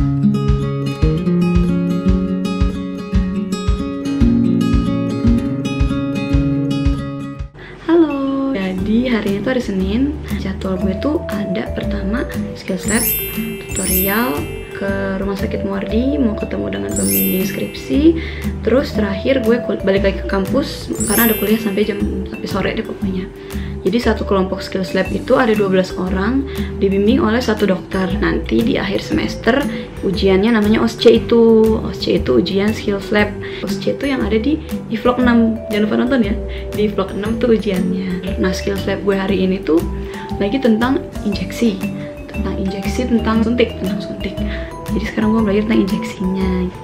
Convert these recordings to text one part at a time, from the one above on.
Hari ini tuh hari Senin, jadwal gue tuh ada pertama skills lab, tutorial, ke rumah sakit Muardi, mau ketemu dengan pembimbing skripsi, terus terakhir gue balik lagi ke kampus karena ada kuliah sampai sore deh pokoknya. Jadi satu kelompok skills lab itu ada 12 orang, dibimbing oleh satu dokter. Nanti di akhir semester ujiannya namanya OSCE itu. OSCE itu ujian skills lab. OSCE itu yang ada di vlog 6. Jangan lupa nonton ya. Di vlog 6 tuh ujiannya. Nah, skills lab gue hari ini tuh lagi tentang injeksi. Tentang suntik. Jadi sekarang gue belajar tentang injeksinya gitu.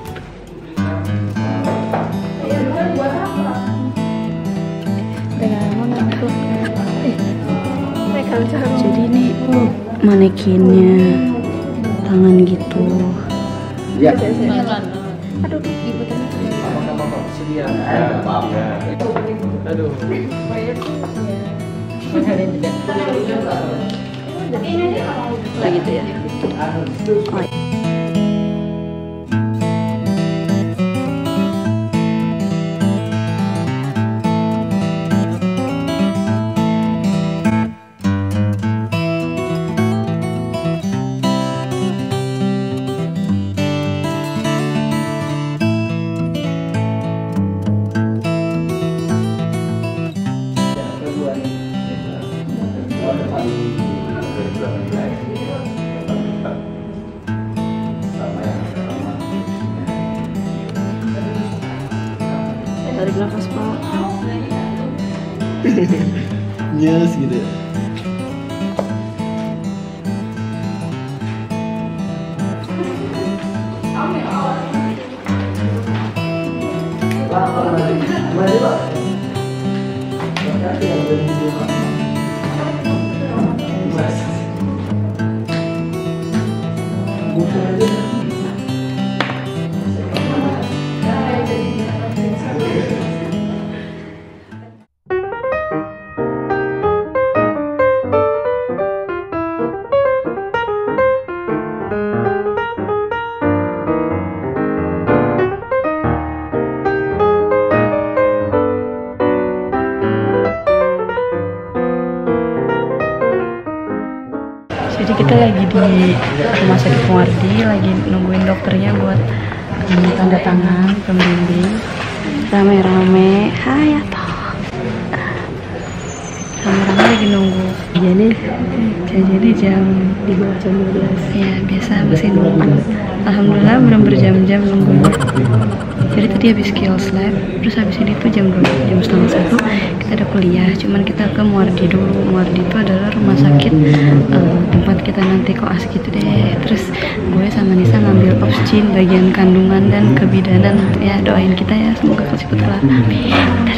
Jadi ini manekinnya tangan gitu. Ya. Aduh, ibu Aduh. Lagi gitu ya. Oh. Tarik nafas, Pak. Nyes gitu ya. Jadi kita lagi di rumah sakit Muardi, lagi nungguin dokternya buat tanda tangan pembimbing. Rame-rame, hai Ato. Rame-rame lagi nunggu. Jadi jam di bawah jam 12. Ya biasa masih nunggu. Alhamdulillah belum berjam-jam nunggunya. Jadi tadi habis skills lab, terus habis ini tuh jam 12:30 kita ada kuliah. Cuman kita ke Muardi dulu. Muardi itu adalah rumah sakit tempat kita nanti koas gitu deh. Terus gue sama Nisa ngambil obsgyn bagian kandungan dan kebidanan. Ya doain kita ya, semoga cepat kelar. Amin.